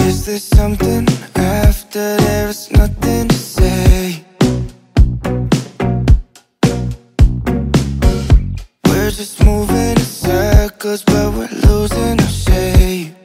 Is there something after there's nothing to say? We're just moving in circles, but we're losing our shape.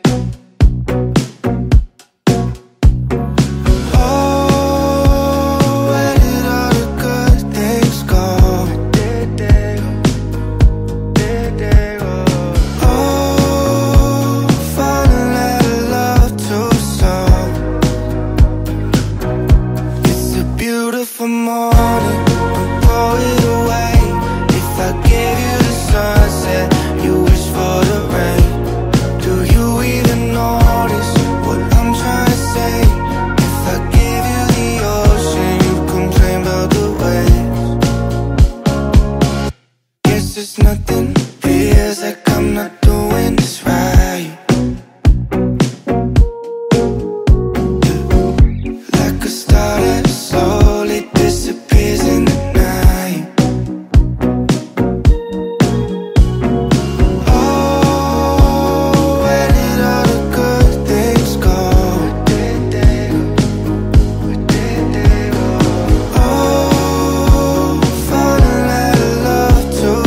There's nothing, feels like I'm not doing this right. Like a star that slowly disappears in the night. Oh, where did all the good things go? Oh, falling out of love too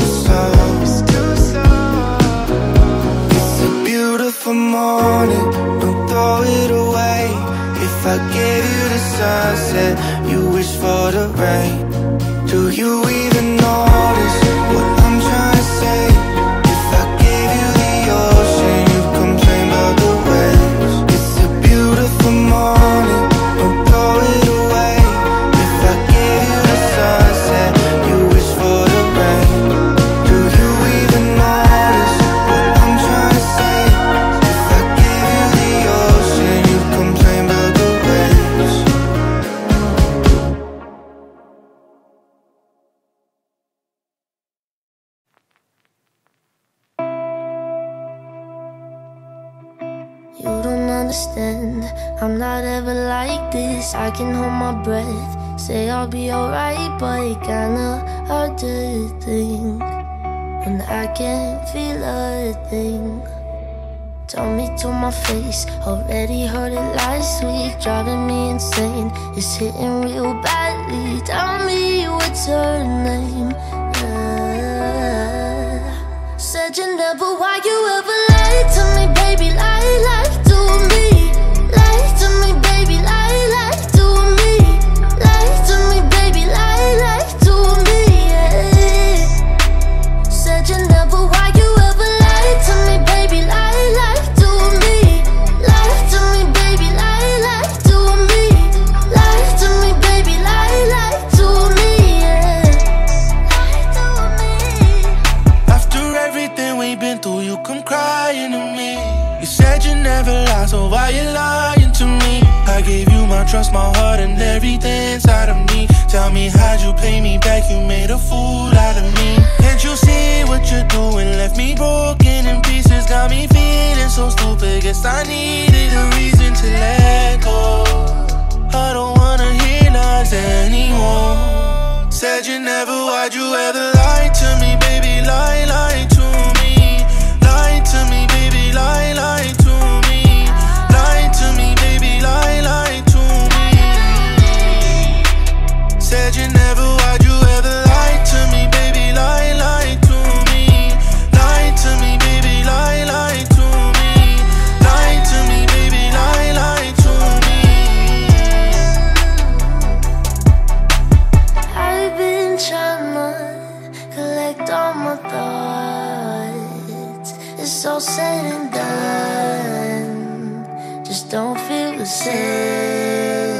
morning, don't throw it away. If I gave you the sunset, you wish for the rain. Do you even notice what I'm trying to say? If I gave you the ocean, you complain about the waves. It's a beautiful morning, don't throw it away. If I gave you the sunset, you wish for the rain. Do you even notice what I'm trying to say? You don't understand, I'm not ever like this. I can hold my breath, say I'll be alright, but it kinda hard to think when I can't feel a thing. Told me to my face, already heard it last week. Driving me insane, it's hitting real badly. Tell me what's her name. Said you never, why you ever lied to me, baby, lie to me. Lie to me, baby, lie to me. Lie to me, baby, lie to me, yeah. Said you never, why you ever lied to me, baby, lie to me. Lie to me, baby, lie to me. Lie to me, baby, lie to me, yeah. Lie to me. After everything we've been through, you come crying to me. You said you never lie, so why you lying to me? I gave you my trust, my heart, and everything inside of me. Tell me, how'd you pay me back? You made a fool out of me. Can't you see what you're doing? Left me broken in pieces, got me feeling so stupid. Guess I needed a reason to let go. I don't wanna hear lies anymore. Said you never, why'd you ever lie to me, baby, lie to me. Lie to me, baby, lie to me. Lie to me, baby, lie to me. Said you never, why'd you ever lie to me, baby, lie to me. Lie to me, baby, lie to me. Lie to me, baby, lie to me. I've been trying to collect all my thoughts. It's all said and done, just don't feel the same.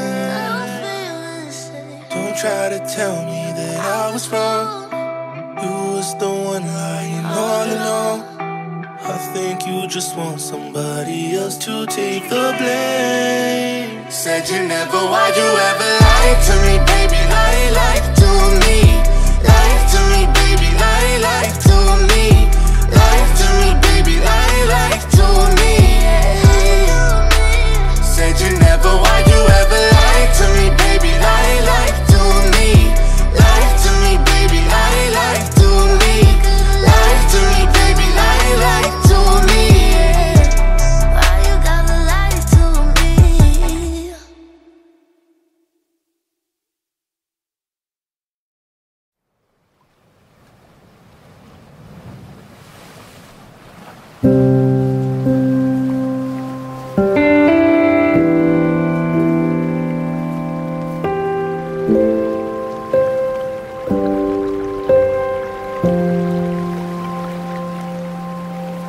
Don't try to tell me that I was wrong. You was the one lying all along. I think you just want somebody else to take the blame. Said you never, why'd you ever lie to me, baby, lie to me. Lie to me, baby, lie to me. Lie to me, baby, lie to me, yeah. Said you never, why'd you ever lie to me, baby, lie to me. Lie to me, baby, lie to me. Lie to me, baby, lie to me, yeah. Why you gotta lie to me?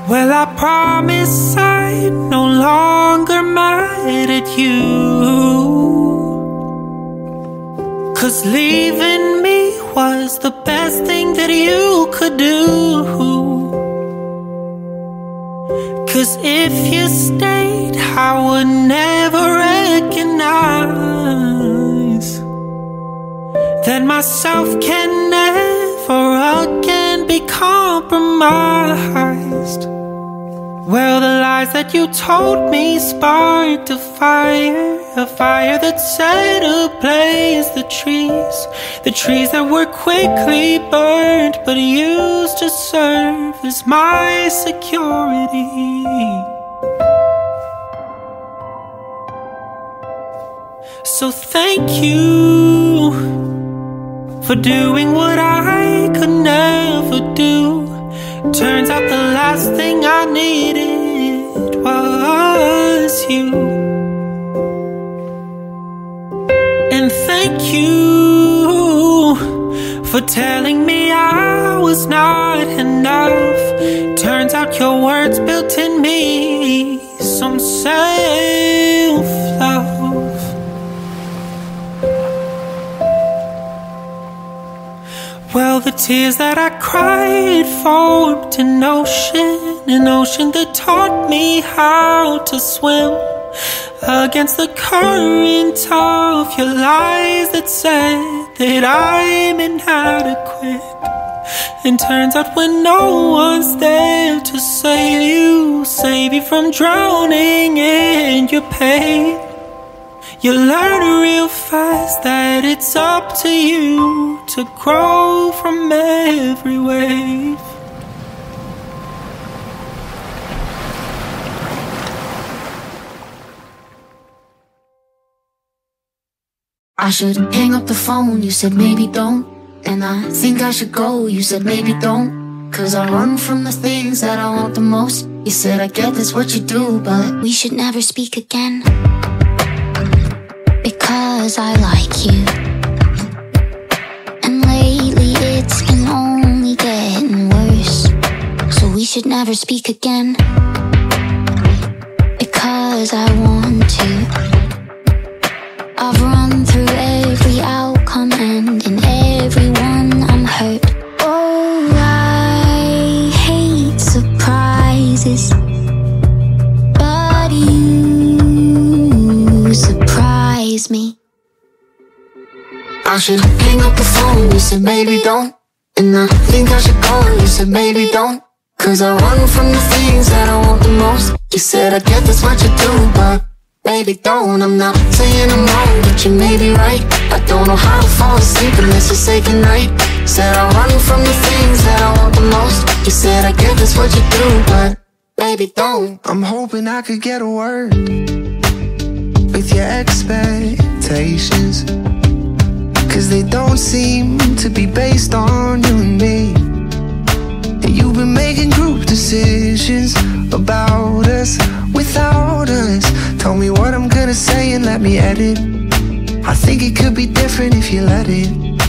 Well, I promise I'm no longer mad at you, 'cause leaving me was the best thing that you could do. 'Cause if you stayed, I would never recognize that myself can never again be compromised. Well, the lies that you told me sparked a fire that set ablaze the trees that were quickly burned but used to serve as my security. So thank you for doing what I could never do. Turns out the last thing I needed was you. And thank you for telling me I was not enough. Turns out your words built in me some self-love. Well, the tears that I cried formed an ocean that taught me how to swim against the current of your lies that said that I'm inadequate. And turns out when no one's there to save you from drowning in your pain, you learn real fast that it's up to you to grow from every wave. I should hang up the phone, you said maybe don't. And I think I should go, you said maybe don't. 'Cause I run from the things that I want the most. You said I get this what you do, but we should never speak again, because I like you. And lately it's been only getting worse. So we should never speak again, because I want to. I've run through every outcome and in everyone I'm hurt. Oh, I hate surprises, but you surprise me. I should hang up the phone, you said maybe don't. And I think I should go, you said maybe don't. 'Cause I run from the things that I want the most. You said I get this what you do, but baby don't. I'm not saying I'm wrong, but you may be right. I don't know how to fall asleep unless you say goodnight. Said I run from the things that I want the most. You said I get this what you do, but baby don't. I'm hoping I could get a word with your expectations, 'cause they don't seem to be based on you and me. You've been making group decisions about us without us. Tell me what I'm gonna say and let me edit. I think it could be different if you let it.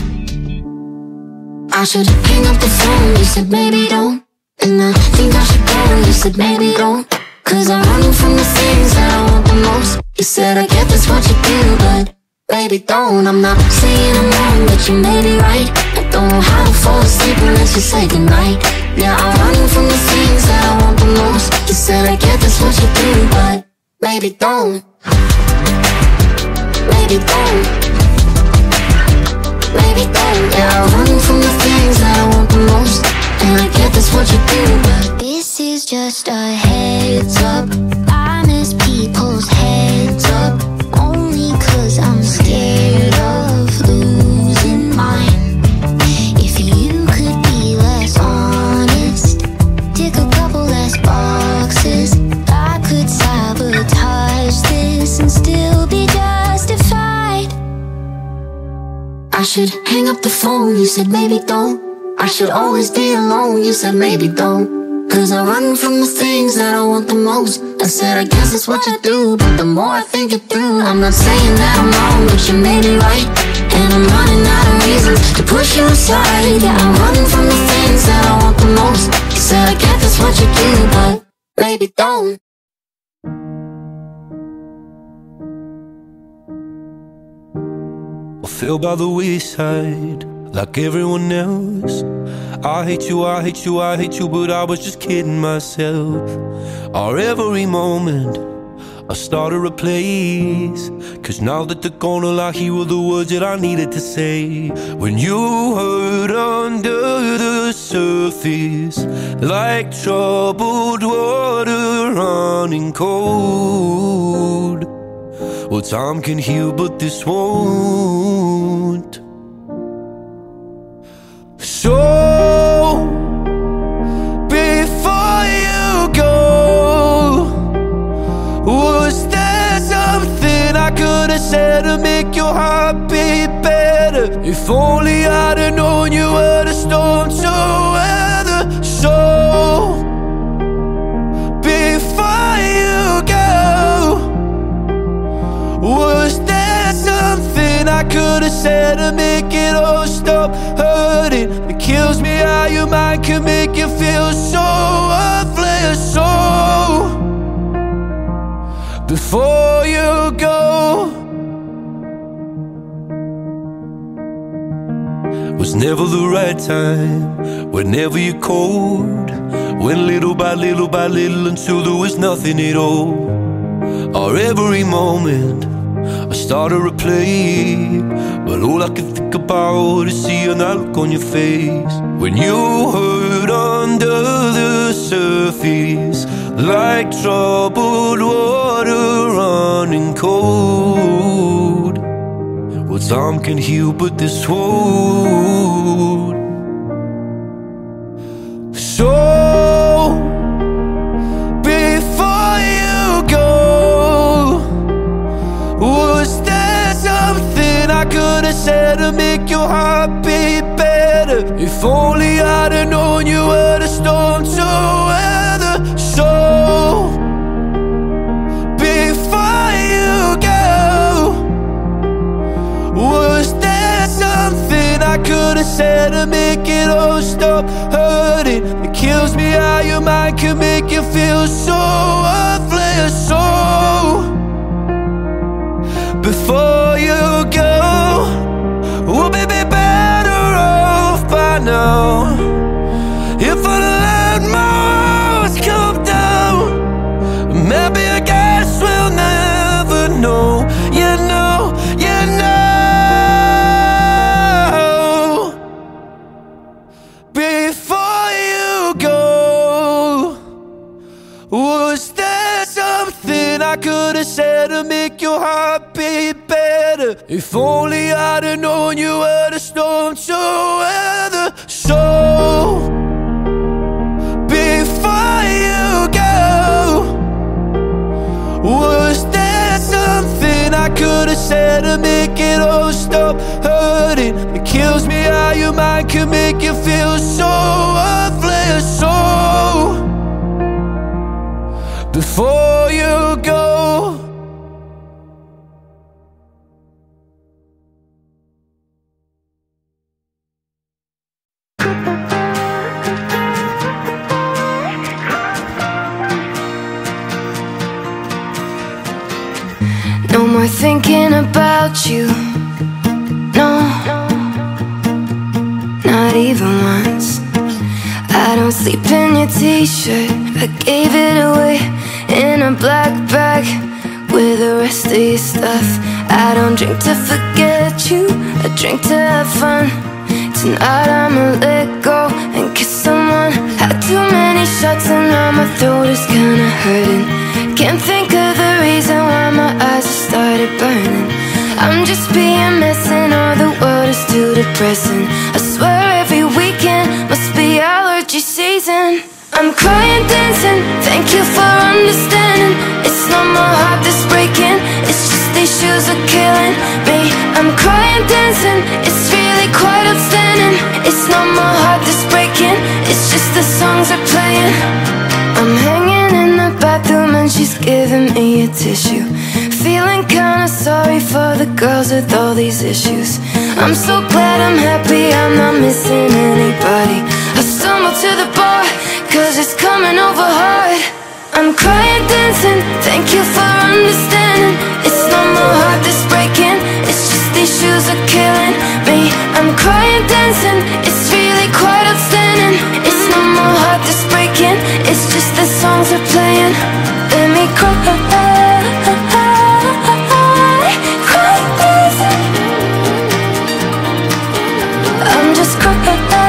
I should hang up the phone, you said maybe don't. And I think I should go, you said maybe don't. 'Cause I'm running from the things that I want the most. You said I get this what you do, but baby don't. I'm not saying I'm wrong, but you may be right. I don't know how to fall asleep unless you say goodnight. Yeah, I'm running from the things that I want the most. You said I get this what you do, but baby don't. Baby don't. Baby don't. Yeah, I'm running from the things that I want the most. And I get this what you do, but this is just a heads up. I miss people's heads up, only 'cause I'm scared of losing mine. If you could be less honest, tick a couple less boxes, I could sabotage this and still be justified. I should hang up the phone, you said maybe don't. I should always be alone, you said maybe don't. 'Cause I run from the things that I want the most. I said I guess it's what you do, but the more I think it through, I'm not saying that I'm wrong, but you may be right. And I'm running out of reasons to push you aside. Yeah, I'm running from the things that I want the most. You said I get this what you do, but maybe don't. I fell by the wayside like everyone else. I hate you, I hate you, I hate you, but I was just kidding myself. Our every moment I started a place, 'cause now that they're gone, all I hear were the words that I needed to say. When you hurt under the surface, like troubled water running cold. Well, time can heal, but this won't. So before you go, was there something I could have said to make your heart beat better? If only I'd have known you were the storm to weather. So before you go, was there something I could have said to make it all stop hurting? It kills me how your mind can make you feel so worthless. So before you go, was never the right time, whenever you're cold. Went little by little by little until there was nothing at all. Our every moment I started to play, but all I could think about is seeing that look on your face. When you hurt under the surface, like troubled water running cold. Well, time can heal, but this won't. So before you go, was there something I could have said to make your heart beat better? If only I'd have known you were the storm to weather. So before you go, was there something I could have said to make it all stop hurting? It kills me how your mind can make you feel so worthless. So before you go, we'll be better off by now. If I let my walls come down, maybe I guess we'll never know. You know, you know. Before you go, was there something I could have said to make your heart beat better? If only I'd have known you were the storm to weather. So before you go, was there something I could have said to make it all stop hurting? It kills me how your mind can make you feel so worthless. So before you go. No more thinking about you, no, not even once. I don't sleep in your t-shirt, I gave it away in a black bag with the rest of your stuff. I don't drink to forget you, I drink to have fun. Tonight I'ma let go and kiss someone. Had too many shots and now my throat is kinda hurting. Can't think of the reason why my eyes have started burning. I'm just being messing, all the world is too depressing. I swear every weekend must be allergy season. I'm crying, dancing, thank you for understanding. It's not my heart that's breaking, it's just these shoes are killing me. I'm crying, dancing, it's really quite outstanding. It's not my heart that's breaking, it's just the songs are playing. I'm hanging in the bathroom and she's giving me a tissue, feeling kinda sorry for the girls with all these issues. I'm so glad I'm happy, I'm not missing anybody. I stumble to the bar, cause it's coming I'm crying, dancing, thank you for understanding. It's not my heart that's breaking, it's just these shoes are killing me. I'm crying, dancing, it's really quite outstanding. It's not my heart that's breaking, it's just the songs are playing. Let me cry, cry, dancing. I'm just crying,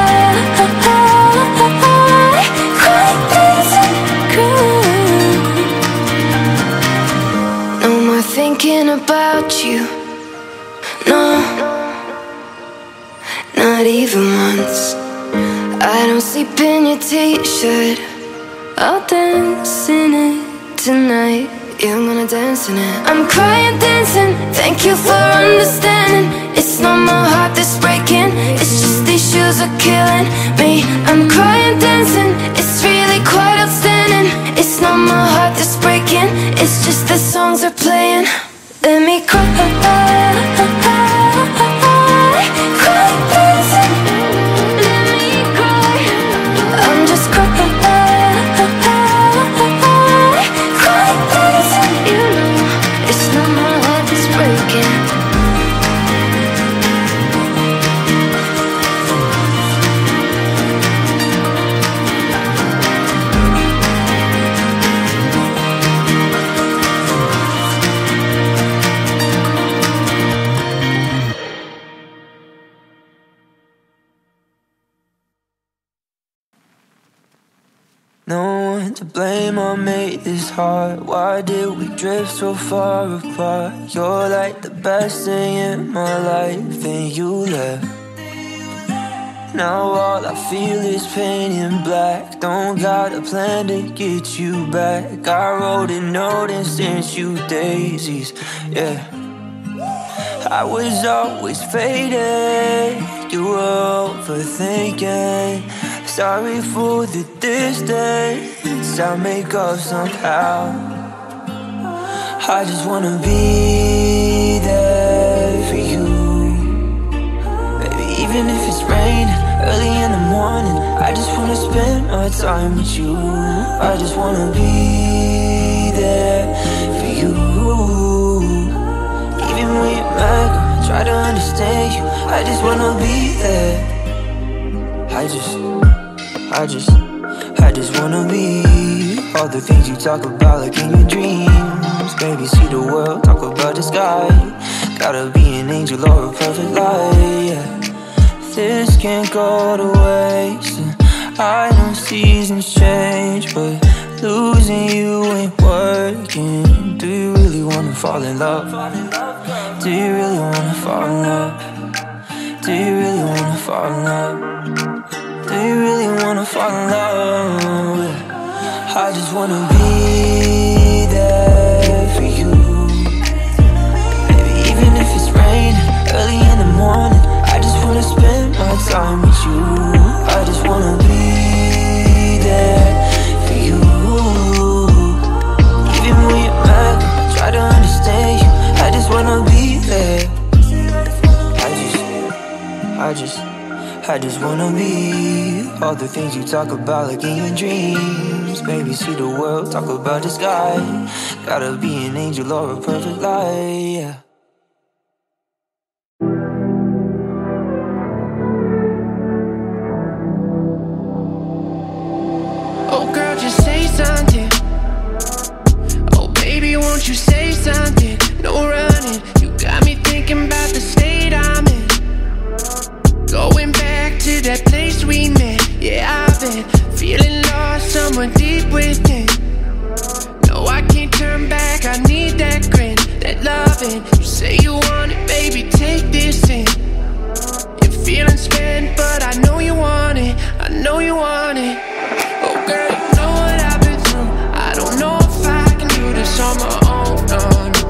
cry, dancing, crying. No more thinking about you, no, not even once. I don't sleep in your t-shirt, I'll dance in it tonight. Yeah, I'm gonna dance in it. I'm crying, dancing, thank you for understanding. It's not my heart that's breaking, it's just these shoes are killing me. I'm crying, dancing, it's really quite outstanding. It's not my heart that's breaking, it's just the songs are playing. Let me cry, cry, dancing. Let me cry, I'm just crying, cry, dancing. You know, it's not my heart that's breaking. No one to blame or made this hard. Why did we drift so far apart? You're like the best thing in my life, then you left. Now all I feel is pain in black. Don't got a plan to get you back. I wrote a note and sent you daisies, yeah. I was always faded, you were overthinking. Sorry for the distance, I'll make up somehow. I just wanna be there for you, baby, even if it's raining early in the morning. I just wanna spend my time with you. I just wanna be there for you. Even when you're mad, try to understand you. I just wanna be there. I just wanna be all the things you talk about, like in your dreams. Baby, see the world, talk about the sky. Gotta be an angel or a perfect lie, yeah. This can't go to waste. I know seasons change, but losing you ain't working. Do you really wanna fall in love? Do you really wanna fall in love? Do you really wanna fall in love? Do you really wanna fall in love? I just wanna be there for you, baby, even if it's raining early in the morning. I just wanna spend my time with you. I just wanna be there for you. Even when you're mad, try to understand you. I just wanna be there. I just wanna be all the things you talk about, like in your dreams. Baby, see the world, talk about the sky. Gotta be an angel or a perfect lie, yeah. Oh girl, just say something. Oh baby, won't you say something? No running, you got me thinking about the state I'm in. Going back to that place we met. Yeah, I've been feeling lost somewhere deep within. No, I can't turn back, I need that grin, that loving. You say you want it, baby, take this in. You're feeling spent, but I know you want it, I know you want it. Oh girl, you know what I've been through. I don't know if I can do this on my own, no.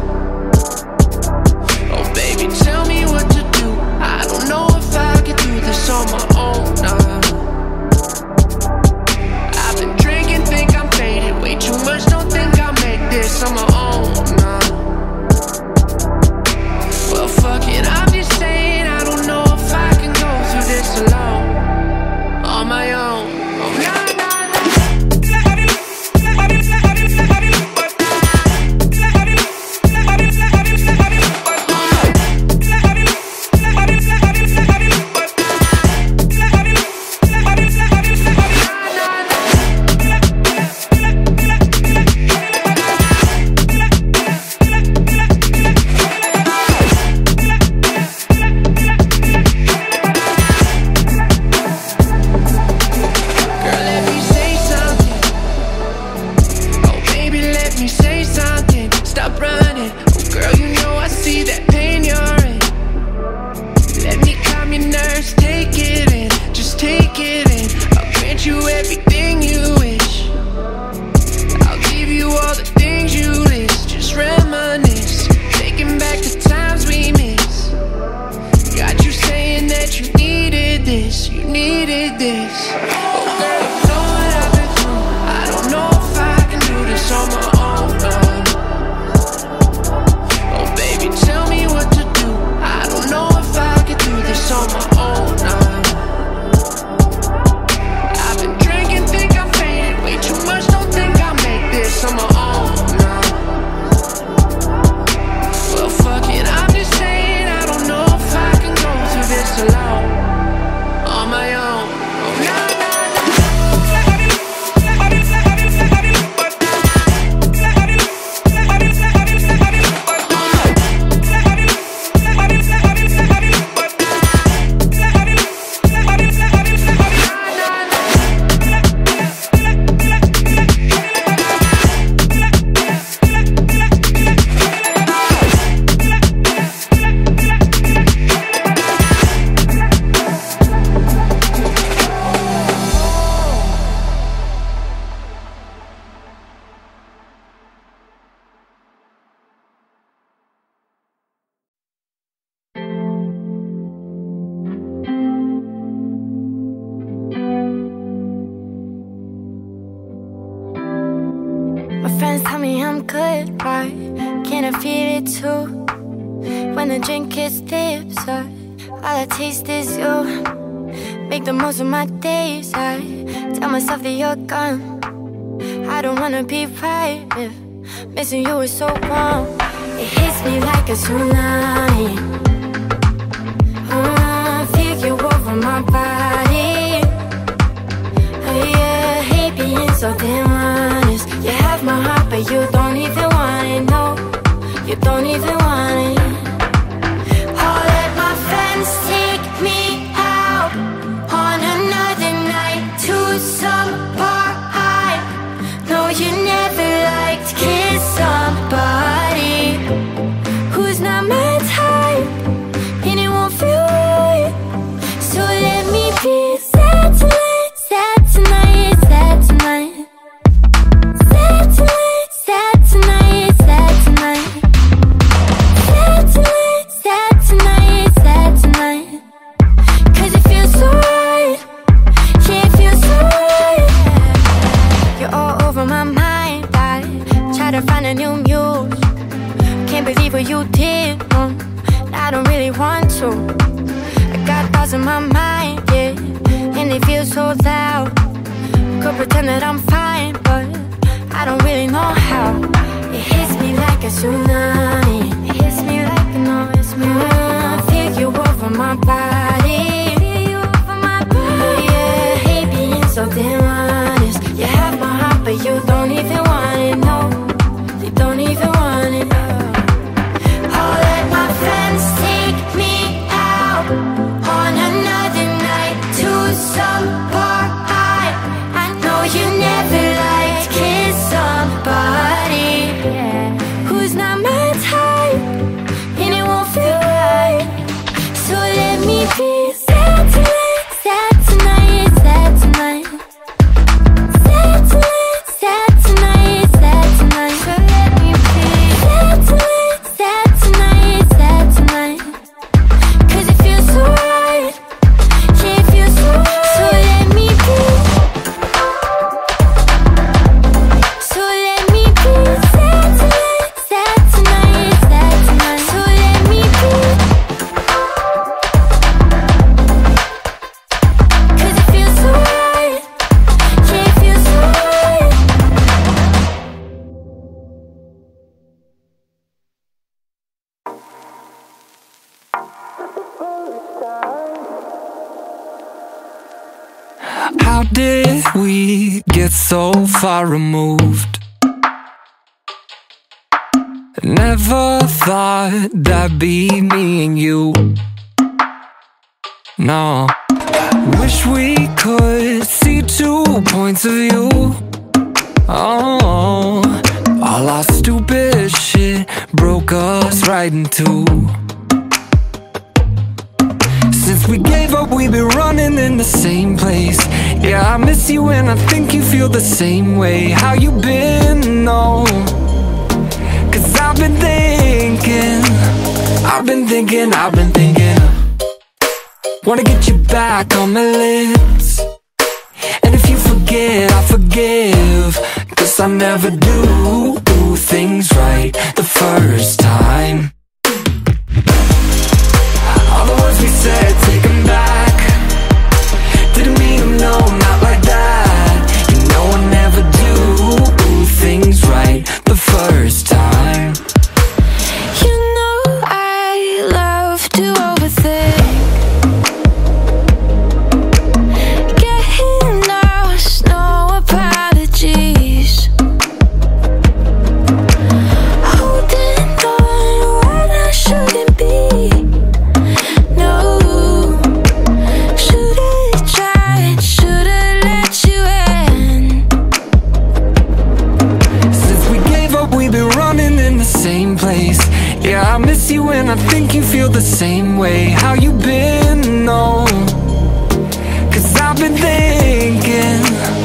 Oh baby, tell me what to do. I don't know if I can do this on my own, no. I've been drinking, think I'm faded. Friends tell me I'm good, right? Can I feel it too? When the drink gets tipsy, all I taste is you. Make the most of my days, I tell myself that you're gone. I don't wanna be right if missing you is so wrong. It hits me like a tsunami. Feel you over my body. Yeah, hate being so damn honest. You have my heart, but you don't even want it. No, you don't even want it. I'll let my friends take me out on another night to some bar. I know you never liked kiss somebody who's not my type, and it won't feel right. So let me be sad tonight, sad tonight, sad tonight. Sad tonight, sad tonight, sad tonight. Sad tonight, sad tonight, sad tonight. 'Cause it feels so right, yeah, it feels so right. You're all over my mind, I try to find a new muse. Can't believe what you did, I don't really want to. I got thoughts in my mind, yeah, and they feel so loud. Could pretend that I'm fine, but I don't really know how. It hits me like a tsunami. It hits me like a no, it's me. I feel you over my body. Yeah, hate being so damn honest. You have my heart, but you don't even want it. No, you don't even want it. I'll let my friends take me out on another night to some bar. I know you never liked kiss somebody who's not my type, and it won't feel right. So let me be sad tonight, sad tonight, sad tonight. Sad tonight, sad tonight, sad tonight. So let me be sad tonight, sad tonight, sad tonight. 'Cause it feels so right, yeah, it feels so right. So let me be. So let me be sad tonight, sad tonight, sad tonight. So let me be. 'Cause it feels so right, yeah, it feels so right. How did we get so far removed? Never thought that'd be me and you. No, wish we could see 2 points of view. Oh, all our stupid shit broke us right in two. Since we gave up, we've been running in the same place. Yeah, I miss you and I think you feel the same way. How you been? No, 'cause I've been thinking. Wanna get you back on my lips. And if you forget, I forgive. 'Cause I never do things right the first time. All the words we said, take them back. Didn't mean them, no, not like that. You know I never do things right the first time. You know I love to overthink. Getting lost, no apologies. Holding on when I shouldn't be. No, should've tried, should've let you in. Since we gave up, we've been running in the same place. Yeah, I miss you and I think you feel the same way. How you been? No, 'cause I've been thinking.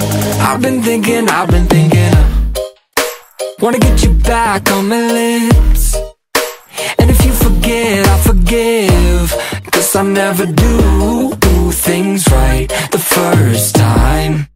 Wanna get you back on my lips. And if you forget, I forgive. 'Cause I never do things right the first time.